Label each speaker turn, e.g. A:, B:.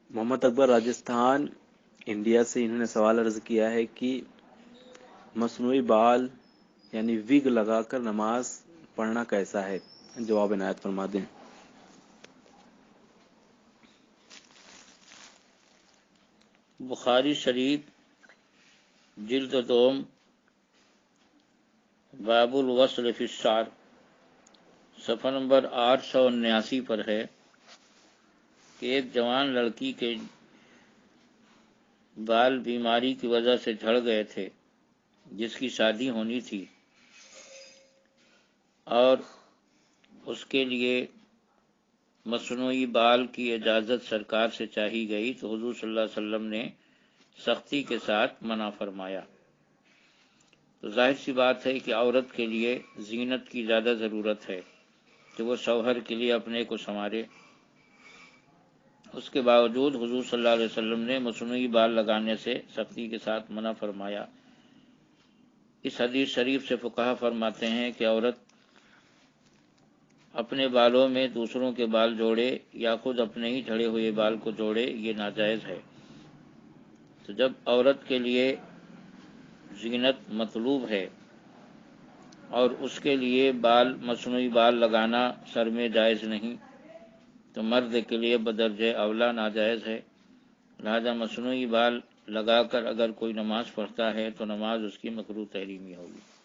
A: محمد اکبر Rajasthan India سے، انہوں نے سوال عرض کیا ہے کہ مصنوعی بال یعنی وگ لگا کر نماز پڑھنا کیسا ہے؟ جواب عنایت فرما دیں۔
B: بخاری شریف جلد دوم باب الوصل فی الشعر صفحہ نمبر 879 پر ہے کہ ایک جوان لڑکی کے بال بیماری کی وجہ سے جھڑ گئے تھے، جس کی شادی ہونی تھی، اور اس کے لیے مصنوعی بال کی اجازت سرکار سے چاہی گئی تو حضور صلی اللہ علیہ وسلم نے سختی کے ساتھ منع فرمایا۔ تو ظاہر سی بات ہے کہ عورت کے لیے زینت کی زیادہ ضرورت ہے کہ وہ شوہر کے لیے اپنے کو سنوارے۔ اس کے باوجود حضور صلی اللہ علیہ وسلم نے مصنوعی بال لگانے سے سختی کے ساتھ منع فرمایا۔ اس حدیث شریف سے فقہا فرماتے ہیں کہ عورت اپنے بالوں میں دوسروں کے بال جوڑے یا خود اپنے ہی جھڑے ہوئے بال کو جوڑے، یہ ناجائز ہے۔ تو جب عورت کے لیے زینت مطلوب ہے اور اس کے لیے مصنوعی بال لگانا سر میں جائز نہیں، تو مرد کے لیے بدرجہ اولا ناجائز ہے۔ لہذا مصنوعی بال لگا کر اگر کوئی نماز پڑھتا ہے تو نماز اس کی مکروہ تحریمی ہوگی۔